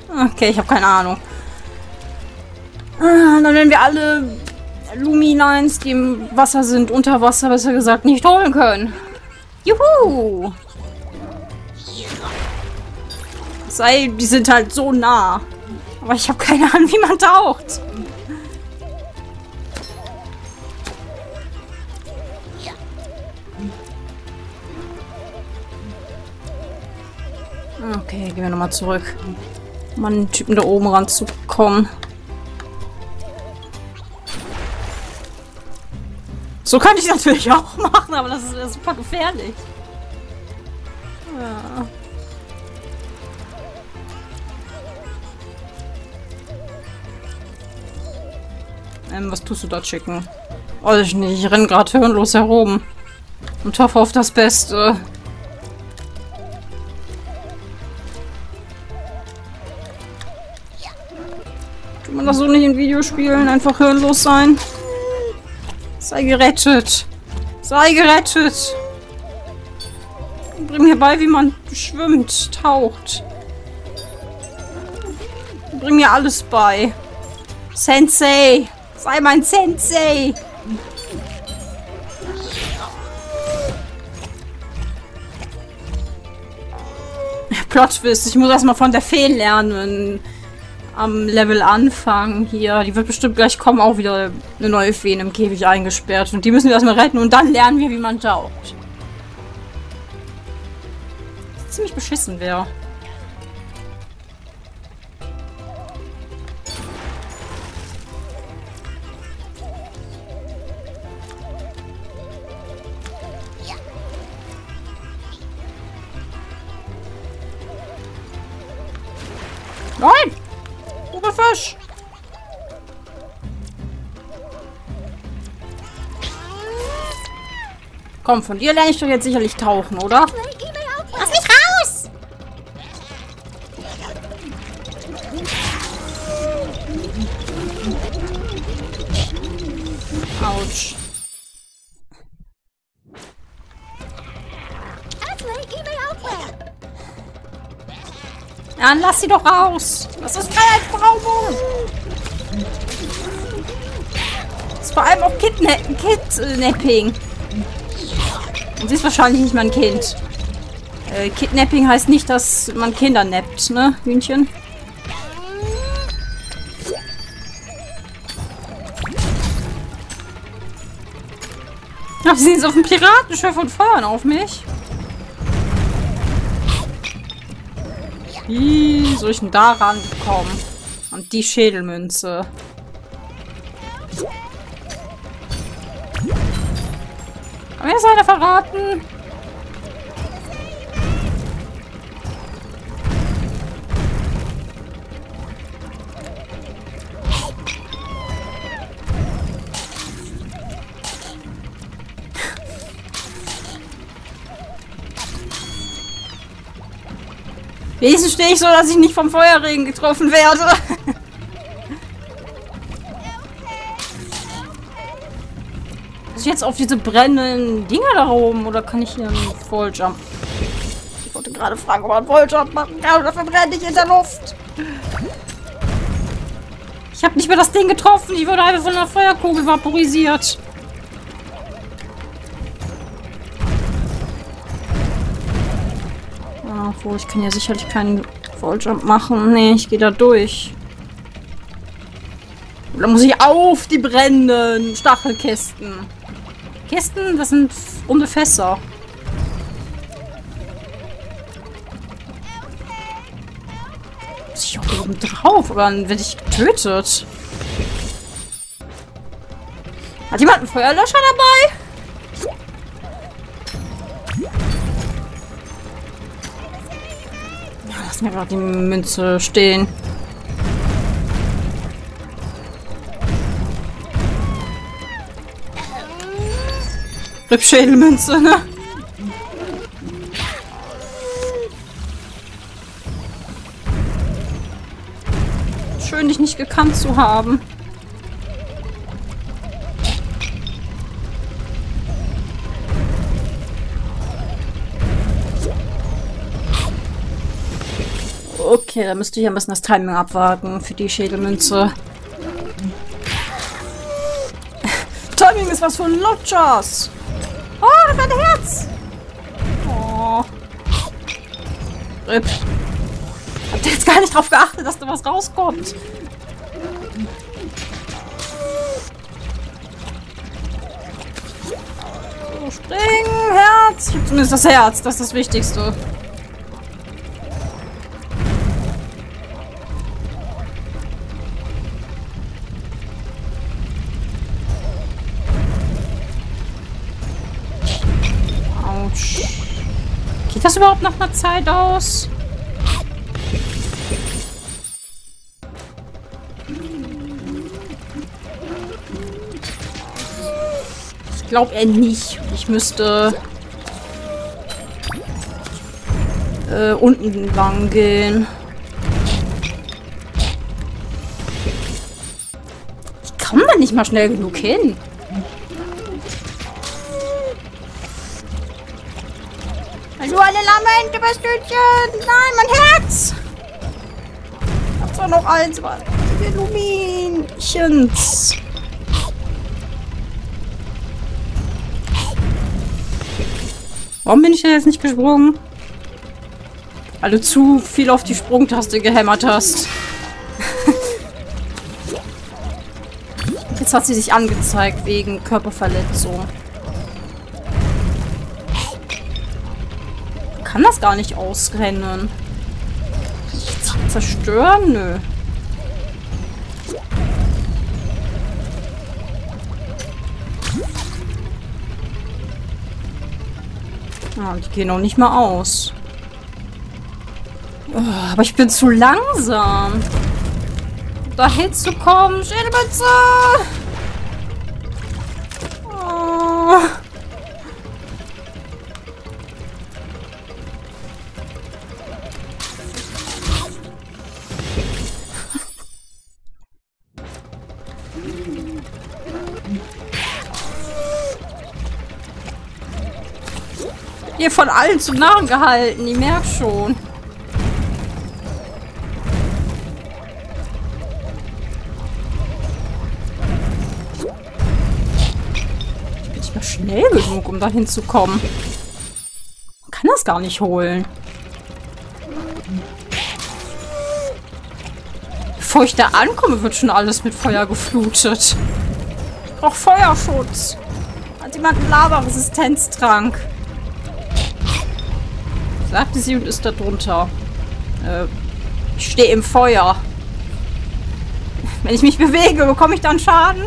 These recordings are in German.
Okay, ich habe keine Ahnung. Dann werden wir alle Luminines, die im Wasser sind, unter Wasser, besser gesagt, nicht holen können. Juhu! Sei, die sind halt so nah. Aber ich habe keine Ahnung, wie man taucht. Okay, gehen wir nochmal zurück. Um an den Typen da oben ranzukommen. So kann ich natürlich auch machen, aber das ist super gefährlich. Ja. Was tust du da, Chicken? Weiß ich nicht, ich renne gerade hirnlos herum. Und hoffe auf das Beste. Tut man das so nicht in Videospielen? Einfach hirnlos sein? Sei gerettet! Sei gerettet! Bring mir bei, wie man schwimmt, taucht. Bring mir alles bei. Sensei! Sei mein Sensei! Plot-Twist. Ich muss erstmal von der Fee lernen. Am Level anfangen hier. Die wird bestimmt gleich kommen. Auch wieder eine neue Fee in einem Käfig eingesperrt. Und die müssen wir erstmal retten. Und dann lernen wir, wie man taucht. Ziemlich beschissen wäre. Nein! Oberfisch! Komm, von dir lerne ich doch jetzt sicherlich tauchen, oder? Lass mich raus! Autsch. Dann lass sie doch raus. Das ist Freiheitsberaubung. Das ist vor allem auch Kidnapping. Und sie ist wahrscheinlich nicht mein Kind. Kidnapping heißt nicht, dass man Kinder nappt, ne, Hühnchen? Ach, sie sind jetzt auf dem Piratenschiff und feuern auf mich. Wie soll ich denn da rankommen? Und die Schädelmünze. Kann mir das einer verraten? Wenigstens stehe ich so, dass ich nicht vom Feuerregen getroffen werde. Muss ich jetzt auf diese brennenden Dinger da oben? Oder kann ich hier einen Volljump? Ich wollte gerade fragen, ob man einen Volljump machen kann. Oder verbrenne ich in der Luft? Ich habe nicht mehr das Ding getroffen. Ich wurde einfach von einer Feuerkugel vaporisiert. Obwohl, ich kann ja sicherlich keinen Volljump machen. Nee, ich gehe da durch. Oder muss ich auf die brennenden Stachelkästen? Kästen? Das sind runde Fässer. Muss ich auch oben drauf? Aber dann werde ich getötet. Hat jemand einen Feuerlöscher dabei? Lass mir gerade die Münze stehen. Rippschädelmünze, ne? Schön, dich nicht gekannt zu haben. Okay, dann müsste ich am besten das Timing abwarten für die Schädelmünze. Timing ist was für Lutschers. Oh, das war ein Herz. Oh. Rip. Habt ihr jetzt gar nicht drauf geachtet, dass da was rauskommt? So, springen, Herz. Ich hab zumindest das Herz, das ist das Wichtigste. Geht das überhaupt nach einer Zeit aus? Ich glaube eher nicht. Ich müsste unten lang gehen. Ich komme da nicht mal schnell genug hin. Hallo alle Lamente, Bastütchen! Nein, mein Herz! Ich hab zwar noch eins, aber die Luminchens. Warum bin ich denn jetzt nicht gesprungen? Weil du zu viel auf die Sprungtaste gehämmert hast. Jetzt hat sie sich angezeigt wegen Körperverletzung. Kann das gar nicht ausrennen. Zerstören? Nö. Ah, die gehen auch nicht mal aus. Oh, aber ich bin zu langsam. Da hinzukommen. Schädelmütze! Oh. Hier von allen zu Narren gehalten, ich merk schon. Ich bin nicht mehr schnell genug, um da hinzukommen. Man kann das gar nicht holen. Bevor ich da ankomme, wird schon alles mit Feuer geflutet. Ich brauche Feuerschutz. Hat jemand einen Lava-Resistenztrank? Sagte sie und ist da drunter. Ich stehe im Feuer. Wenn ich mich bewege, bekomme ich dann Schaden?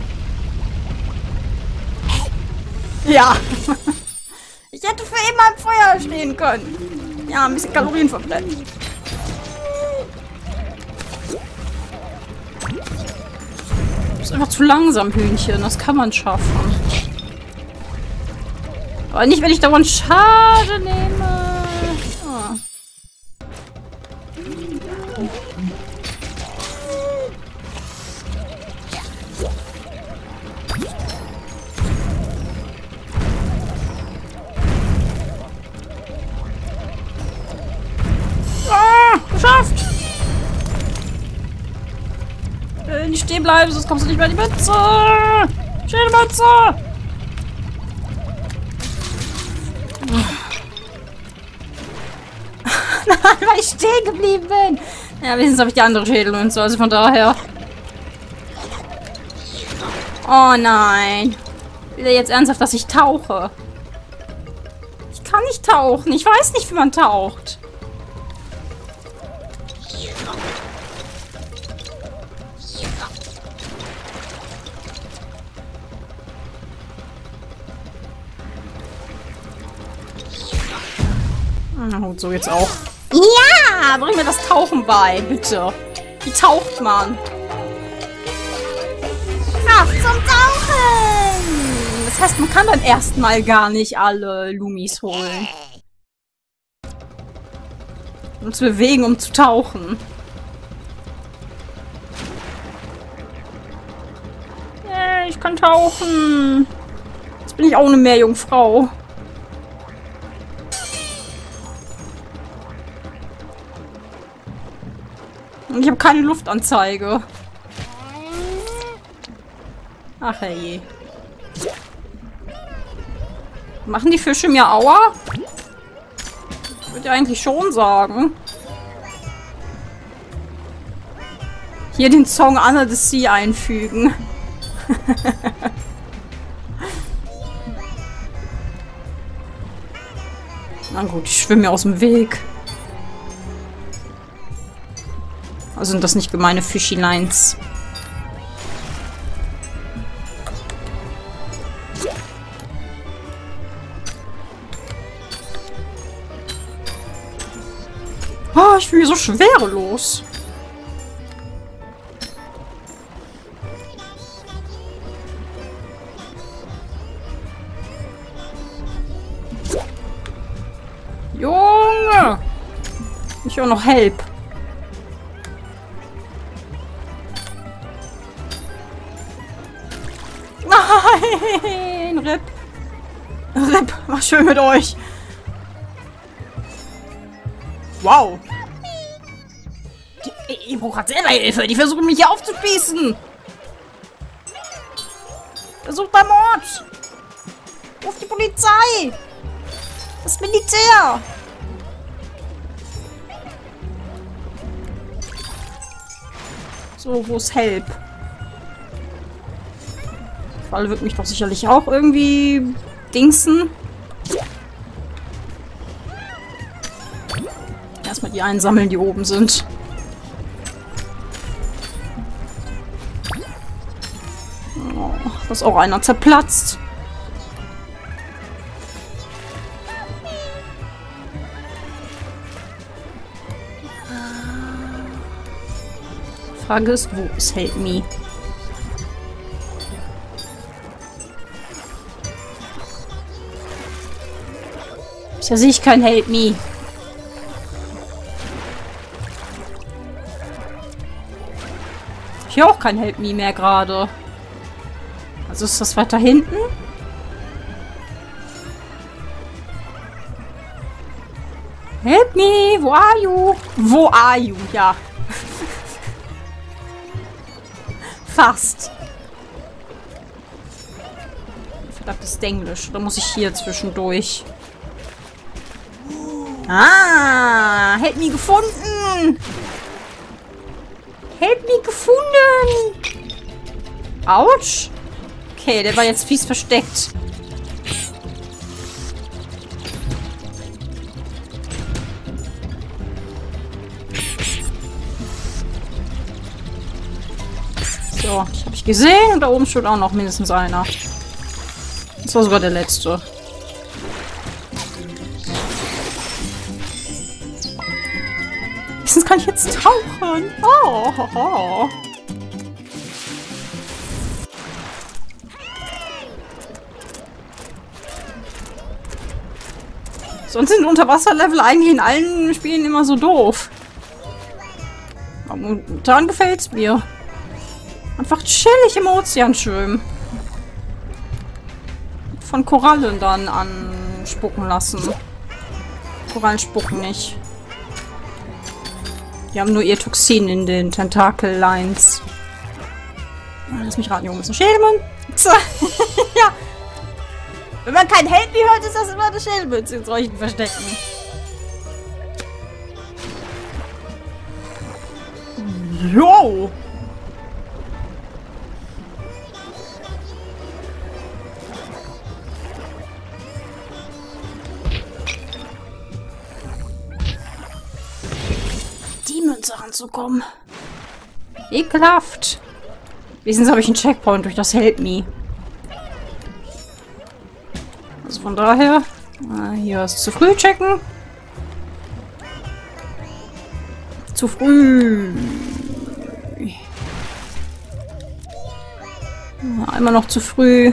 Ja. Ich hätte für immer im Feuer stehen können. Ja, ein bisschen Kalorien verbrennen. Du bist einfach zu langsam, Hühnchen. Das kann man schaffen. Aber nicht, wenn ich dauernd Schaden nehme. Geschafft! Nicht stehen bleiben, sonst kommst du nicht mehr in die Mütze! Schädelmütze! Nein, weil ich stehen geblieben bin! Ja, wenigstens habe ich die andere Schädelmünze, also von daher. Oh nein! Will er jetzt ernsthaft, dass ich tauche? Ich kann nicht tauchen. Ich weiß nicht, wie man taucht. Und so jetzt auch. Ja! Bring mir das Tauchen bei, bitte. Wie taucht man? Kraft zum Tauchen! Das heißt, man kann beim ersten Mal gar nicht alle Lumis holen. Um zu bewegen, um zu tauchen. Yeah, ich kann tauchen. Jetzt bin ich auch eine Meerjungfrau. Ich habe keine Luftanzeige. Ach hey. Machen die Fische mir Aua? Ich würde ja eigentlich schon sagen. Hier den Song Under the Sea einfügen. Na gut, ich schwimme mir aus dem Weg. Also sind das nicht gemeine Fischilines. Oh, ich fühle mich so schwerelos. Junge! Ich auch noch Help. Nein! RIP. RIP. War schön mit euch. Wow. Ich brauche gerade selber Hilfe. Die versuchen mich hier aufzuspießen. Versucht beim Mord. Ruf die Polizei. Das Militär. So, wo ist Help? Der Fall wird mich doch sicherlich auch irgendwie dingsen. Erstmal die einsammeln, die oben sind. Oh, da ist auch einer zerplatzt. Frage ist, wo ist Help Me? Bisher sehe ich kein Help Me. Hier auch kein Help Me mehr gerade. Also ist das weiter hinten? Help me! Wo are you? Wo are you? Ja. Fast. Verdammtes Denglisch. Da muss ich hier zwischendurch. Ah! Help me gefunden! Help me gefunden! Autsch! Okay, der war jetzt fies versteckt. So, das habe ich gesehen und da oben steht auch noch mindestens einer. Das war sogar der letzte. Wenigstens kann ich jetzt tauchen. Oh, oh, oh. Sonst sind Unterwasserlevel eigentlich in allen Spielen immer so doof. Aber momentan gefällt es mir. Einfach chillig im Ozean schwimmen. Von Korallen dann anspucken lassen. Korallen spucken nicht. Die haben nur ihr Toxin in den Tentakel-Lines. Lass mich raten, Junge, ist ein Schädelmünze. Ja. Wenn man kein Help Me hört, ist das immer eine Schädelmünze in solchen Verstecken. Jo! Die Münze ranzukommen. Ekelhaft. Wenigstens habe ich einen Checkpoint durch das Help Me. Also von daher, hier ist zu früh checken. Zu früh. Einmal noch zu früh.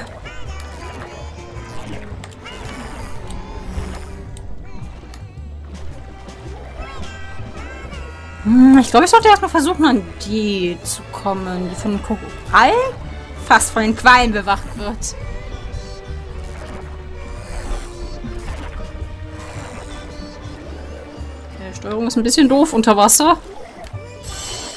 Ich glaube, ich sollte erstmal versuchen, an die zu kommen, die von den Korallen fast von den Quallen bewacht wird. Okay, Steuerung ist ein bisschen doof unter Wasser.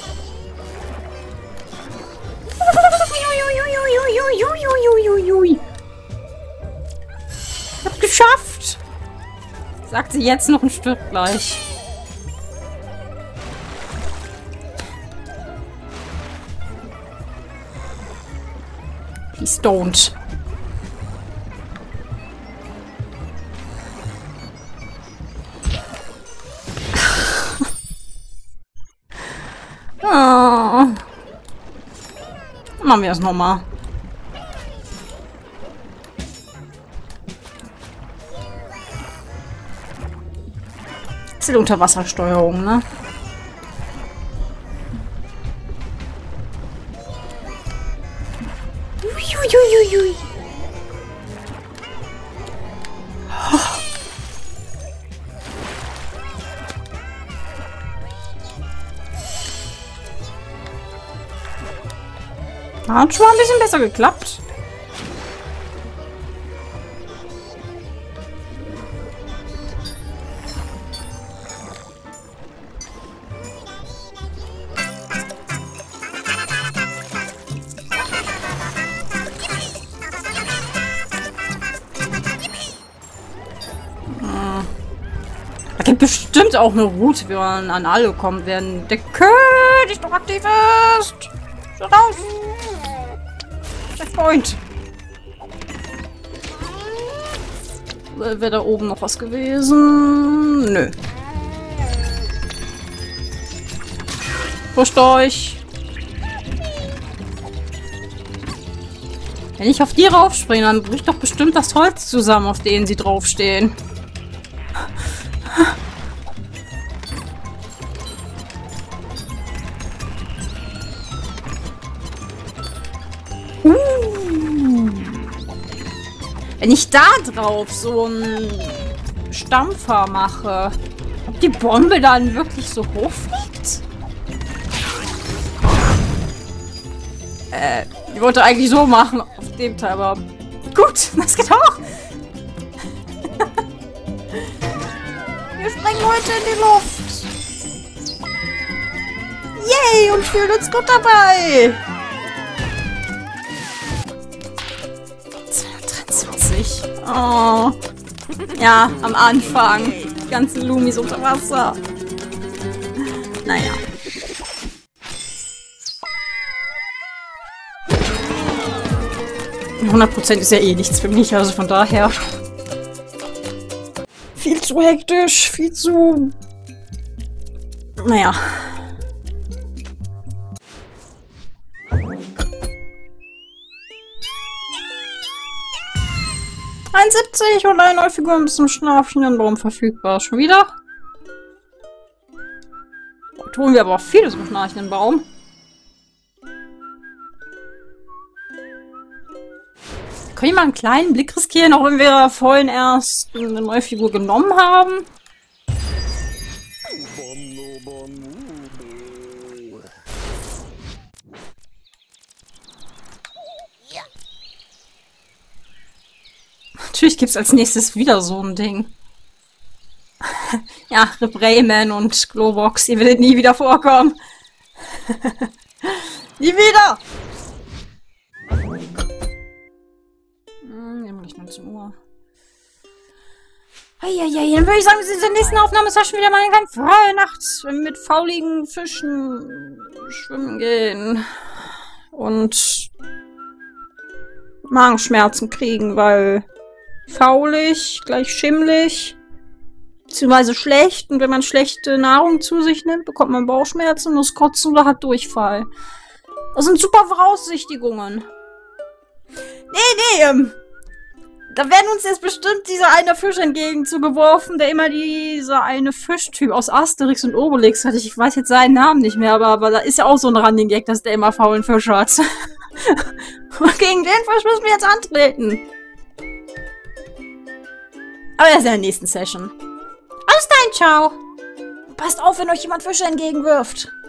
Geschafft! Sagt sie jetzt noch ein Stück gleich. Please don't. Oh. Machen wir es nochmal. Das ist die Unterwassersteuerung, ne? Uiuiuiui. Hat schon mal ein bisschen besser geklappt. Da gibt bestimmt auch eine Route, wie man an alle kommen werden. Der König doch aktiv ist. Schaut aus. Checkpoint. Wäre da oben noch was gewesen? Nö. Pusht euch. Wenn ich auf die raufspringe, dann bricht doch bestimmt das Holz zusammen, auf denen sie draufstehen. Wenn ich da drauf so einen Stampfer mache, ob die Bombe dann wirklich so hoch fliegt? Ich wollte eigentlich so machen auf dem Teil, aber gut, das geht auch. Wir springen heute in die Luft. Yay, und fühlen uns gut dabei. 223. Oh. Ja, am Anfang. Die ganzen Lumis unter Wasser. Naja. Ja. 100% ist ja eh nichts für mich, also von daher. Viel zu hektisch, viel zu... Naja. Und eine neue Figur bis zum schlafenden Baum verfügbar. Schon wieder? Tun wir aber auch vieles im schnarchenden Baum. Können wir mal einen kleinen Blick riskieren, auch wenn wir vorhin erst eine neue Figur genommen haben? Natürlich gibt es als nächstes wieder so ein Ding. Ja, Rip Rayman und Globox, ihr werdet nie wieder vorkommen. Nie wieder! Nämlich 19 Uhr. Eieiei, dann würde ich sagen, wir sind in der nächsten Aufnahmesession wieder mal eine ganz freie Nacht mit fauligen Fischen schwimmen gehen. Und Magenschmerzen kriegen, weil faulig, gleich schimmlig, beziehungsweise schlecht. Und wenn man schlechte Nahrung zu sich nimmt, bekommt man Bauchschmerzen, muss kotzen oder hat Durchfall. Das sind super Voraussichtigungen. Nee, da werden uns jetzt bestimmt dieser eine Fisch entgegenzugeworfen, der immer dieser eine Fischtyp aus Asterix und Obelix hat. Ich weiß jetzt seinen Namen nicht mehr, aber da ist ja auch so ein Running Gag, dass der immer faulen Fisch hat. Und gegen den Fisch müssen wir jetzt antreten. Aber erst in der nächsten Session. Alles dahin, ciao. Passt auf, wenn euch jemand Fische entgegenwirft.